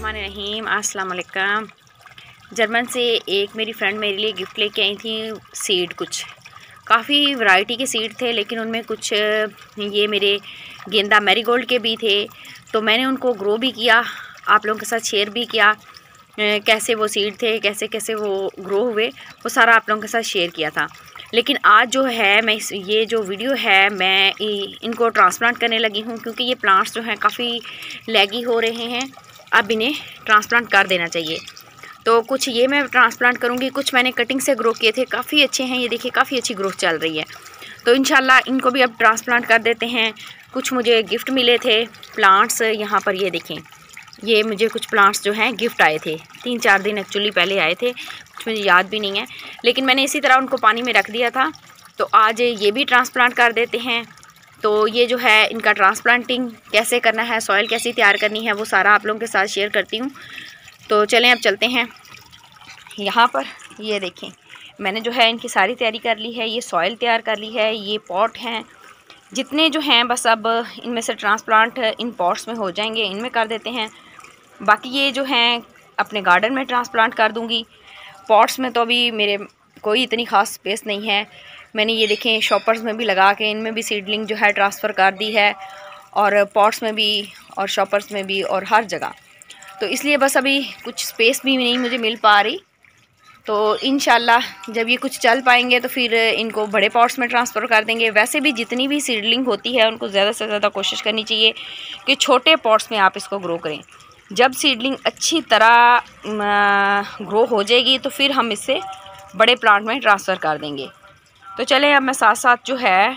बिस्मिल्लाहिर्रहमानिर्रहीम। अस्सलाम वालेकुम। जर्मन से एक मेरी फ्रेंड मेरे लिए गिफ्ट लेके आई थी सीड। कुछ काफ़ी वैरायटी के सीड थे, लेकिन उनमें कुछ ये मेरे गेंदा मैरीगोल्ड के भी थे। तो मैंने उनको ग्रो भी किया, आप लोगों के साथ शेयर भी किया कैसे वो सीड थे, कैसे कैसे वो ग्रो हुए, वो सारा आप लोगों के साथ शेयर किया था। लेकिन आज जो है मैं ये जो वीडियो है मैं इनको ट्रांसप्लांट करने लगी हूँ, क्योंकि ये प्लांट्स जो हैं काफ़ी लैगी हो रहे हैं। अब इन्हें ट्रांसप्लांट कर देना चाहिए। तो कुछ ये मैं ट्रांसप्लांट करूँगी, कुछ मैंने कटिंग से ग्रो किए थे, काफ़ी अच्छे हैं। ये देखिए काफ़ी अच्छी ग्रोथ चल रही है। तो इंशाल्लाह इनको भी अब ट्रांसप्लांट कर देते हैं। कुछ मुझे गिफ्ट मिले थे प्लांट्स, यहाँ पर ये देखें, ये मुझे कुछ प्लांट्स जो हैं गिफ्ट आए थे। 3-4 दिन एक्चुअली पहले आए थे, कुछ मुझे याद भी नहीं है, लेकिन मैंने इसी तरह उनको पानी में रख दिया था। तो आज ये भी ट्रांसप्लांट कर देते हैं। तो ये जो है इनका ट्रांसप्लांटिंग कैसे करना है, सॉइल कैसी तैयार करनी है, वो सारा आप लोगों के साथ शेयर करती हूँ। तो चलें अब चलते हैं। यहाँ पर ये देखें, मैंने जो है इनकी सारी तैयारी कर ली है। ये सॉइल तैयार कर ली है, ये पॉट हैं जितने जो हैं, बस अब इनमें से ट्रांसप्लांट इन पॉट्स में हो जाएंगे, इनमें कर देते हैं। बाकी ये जो हैं अपने गार्डन में ट्रांसप्लांट कर दूंगी। पॉट्स में तो अभी मेरे कोई इतनी ख़ास स्पेस नहीं है। मैंने ये देखें शॉपर्स में भी लगा के इनमें भी सीडलिंग जो है ट्रांसफ़र कर दी है, और पॉट्स में भी और शॉपर्स में भी और हर जगह। तो इसलिए बस अभी कुछ स्पेस भी नहीं मुझे मिल पा रही। तो इंशाल्लाह जब ये कुछ चल पाएंगे तो फिर इनको बड़े पॉट्स में ट्रांसफ़र कर देंगे। वैसे भी जितनी भी सीडलिंग होती है उनको ज़्यादा से ज़्यादा कोशिश करनी चाहिए कि छोटे पॉट्स में आप इसको ग्रो करें। जब सीडलिंग अच्छी तरह ग्रो हो जाएगी तो फिर हम इसे बड़े प्लांट में ट्रांसफ़र कर देंगे। तो चलें अब मैं साथ साथ जो है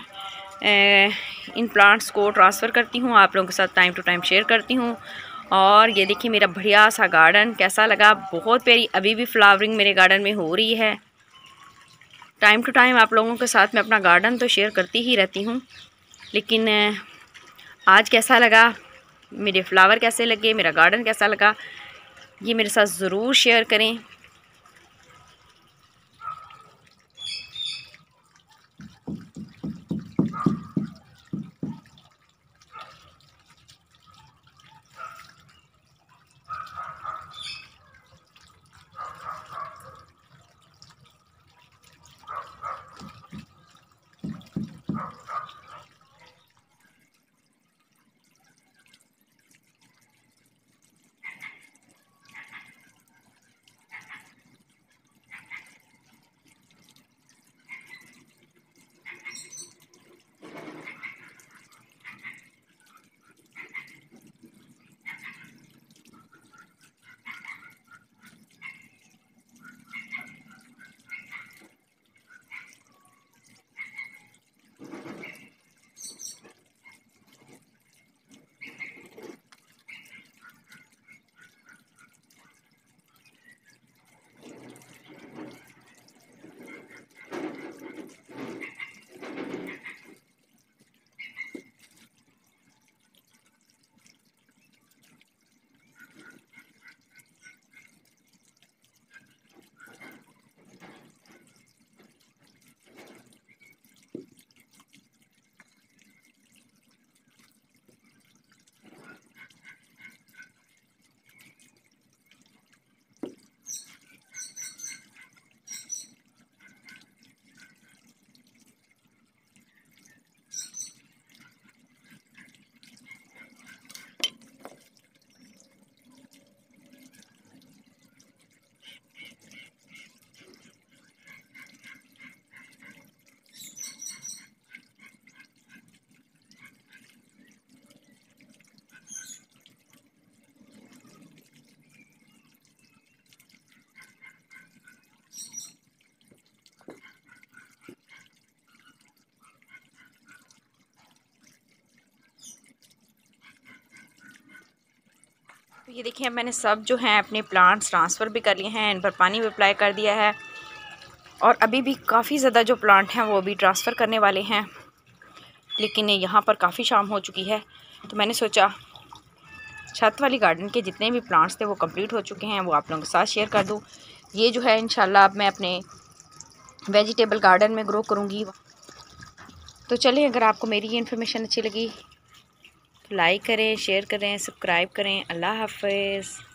इन प्लांट्स को ट्रांसफ़र करती हूँ, आप लोगों के साथ टाइम टू टाइम शेयर करती हूँ। और ये देखिए मेरा बढ़िया सा गार्डन कैसा लगा, बहुत प्यारी अभी भी फ्लावरिंग मेरे गार्डन में हो रही है। टाइम टू टाइम आप लोगों के साथ मैं अपना गार्डन तो शेयर करती ही रहती हूँ, लेकिन आज कैसा लगा, मेरे फ्लावर कैसे लगे, मेरा गार्डन कैसा लगा, ये मेरे साथ ज़रूर शेयर करें। तो ये देखिए मैंने सब जो हैं अपने प्लांट्स ट्रांसफ़र भी कर लिए हैं, इन पर पानी भी अप्लाई कर दिया है, और अभी भी काफ़ी ज़्यादा जो प्लांट हैं वो भी ट्रांसफ़र करने वाले हैं। लेकिन यहाँ पर काफ़ी शाम हो चुकी है, तो मैंने सोचा छत वाली गार्डन के जितने भी प्लांट्स थे वो कंप्लीट हो चुके हैं, वो आप लोगों के साथ शेयर कर दूँ। ये जो है इंशाल्लाह अब मैं अपने वेजिटेबल गार्डन में ग्रो करूँगी। तो चलिए, अगर आपको मेरी ये इन्फॉर्मेशन अच्छी लगी तो लाइक करें, शेयर करें, सब्सक्राइब करें। अल्लाह हाफ़िज़।